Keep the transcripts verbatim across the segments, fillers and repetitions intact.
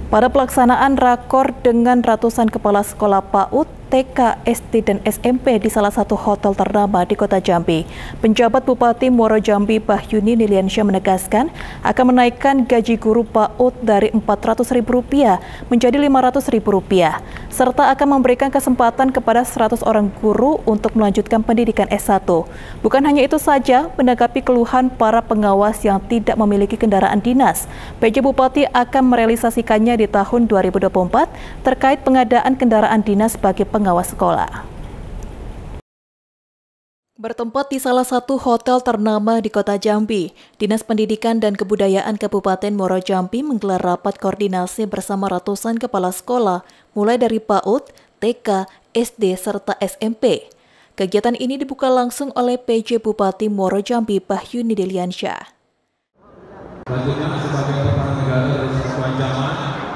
Pada pelaksanaan rakor dengan ratusan kepala sekolah PAUD, T K, S D, dan S M P di salah satu hotel ternama di Kota Jambi, penjabat Bupati Muaro Jambi Bahyuni Niliansyah menegaskan akan menaikkan gaji guru PAUD dari empat ratus ribu rupiah menjadi lima ratus ribu rupiah, serta akan memberikan kesempatan kepada seratus orang guru untuk melanjutkan pendidikan S satu. Bukan hanya itu saja, menanggapi keluhan para pengawas yang tidak memiliki kendaraan dinas, P J Bupati akan merealisasikannya di tahun dua ribu dua puluh empat terkait pengadaan kendaraan dinas bagi pengawas sekolah. Bertempat di salah satu hotel ternama di Kota Jambi, Dinas Pendidikan dan Kebudayaan Kabupaten Muaro Jambi menggelar rapat koordinasi bersama ratusan kepala sekolah, mulai dari PAUD, T K, S D, serta S M P. Kegiatan ini dibuka langsung oleh P J Bupati Muaro Jambi Bahyuni Niliansyah. Selanjutnya sebagai kepala negara dari sesuai zaman,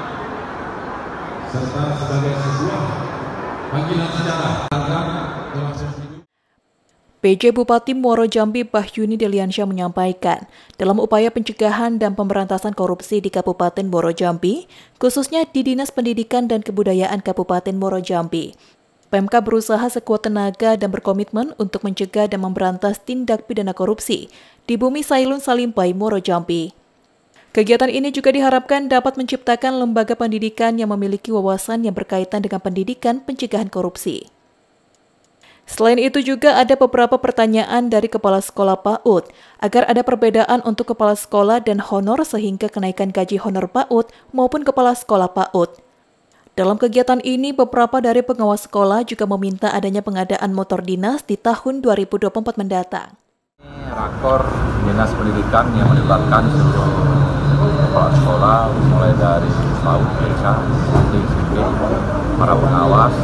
serta sebagai sebuah panggilan sejarah dalam sesi P J Bupati Muaro Jambi Bahyuni Niliansyah menyampaikan, dalam upaya pencegahan dan pemberantasan korupsi di Kabupaten Muaro Jambi, khususnya di Dinas Pendidikan dan Kebudayaan Kabupaten Muaro Jambi, Pemka berusaha sekuat tenaga dan berkomitmen untuk mencegah dan memberantas tindak pidana korupsi di Bumi Sailun Salimpai, Muaro Jambi. Kegiatan ini juga diharapkan dapat menciptakan lembaga pendidikan yang memiliki wawasan yang berkaitan dengan pendidikan pencegahan korupsi. Selain itu juga ada beberapa pertanyaan dari kepala sekolah PAUD agar ada perbedaan untuk kepala sekolah dan honor sehingga kenaikan gaji honor PAUD maupun kepala sekolah PAUD. Dalam kegiatan ini, beberapa dari pengawas sekolah juga meminta adanya pengadaan motor dinas di tahun dua ribu dua puluh empat mendatang. Rakor Dinas Pendidikan yang melibatkan seluruh kepala sekolah mulai dari PAUD, T K, S D, S M P, para pengawas,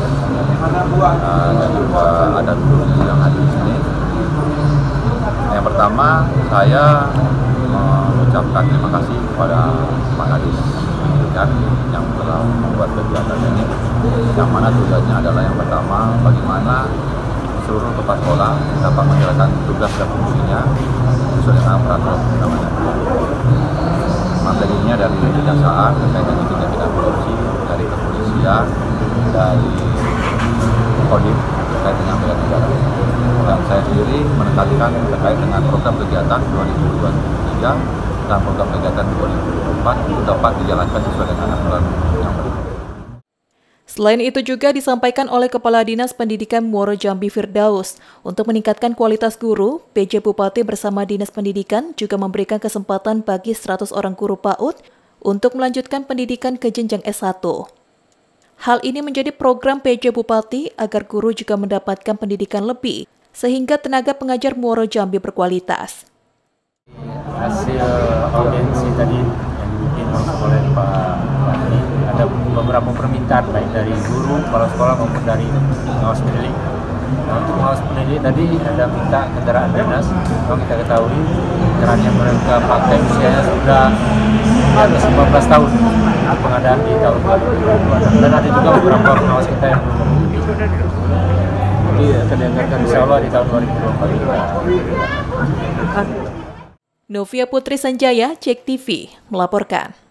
uh, dan juga ada guru yang hadir di sini. Yang pertama, saya mengucapkan terima kasih kepada Pak Kadis Pendidikan yang telah membuat kegiatan ini, yang mana tujuannya adalah yang pertama, bagaimana seluruh kepala sekolah dapat menjalankan tugas dan fungsinya sesuai dengan peraturan undang-undang. Materinya dari kejaksaan terkait dengan tindak pidana korupsi, dari kepolisian, dari Kodim terkait dengan bela negara. Dan saya sendiri menekankan terkait dengan program kegiatan dua ribu dua puluh tiga dan program kegiatan dua ribu dua puluh empat itu dapat dijalankan sesuai dengan aturan yang berikut. Selain itu juga disampaikan oleh Kepala Dinas Pendidikan Muaro Jambi Firdaus, untuk meningkatkan kualitas guru, P J Bupati bersama Dinas Pendidikan juga memberikan kesempatan bagi seratus orang guru PAUD untuk melanjutkan pendidikan ke jenjang S satu. Hal ini menjadi program P J Bupati agar guru juga mendapatkan pendidikan lebih, sehingga tenaga pengajar Muaro Jambi berkualitas. Hasil audiensi tadi yang dibikin oleh Pak Bupati, ada beberapa permintaan baik dari guru, kepala sekolah maupun dari pengawas pendidik. Nah, untuk pengawas pendidik tadi ada minta kendaraan dinas. Kalau kita ketahui kendaraan yang mereka pakai usianya sudah di atas lima belas tahun, pengadaan di tahun dua ribu dua puluh dua. Dan ada juga beberapa pengawas kita yang belum memiliki. Jadi akan dianggarkan insya Allah di tahun dua ribu dua puluh empat. Novia Putri Sanjaya, Cek T V, melaporkan.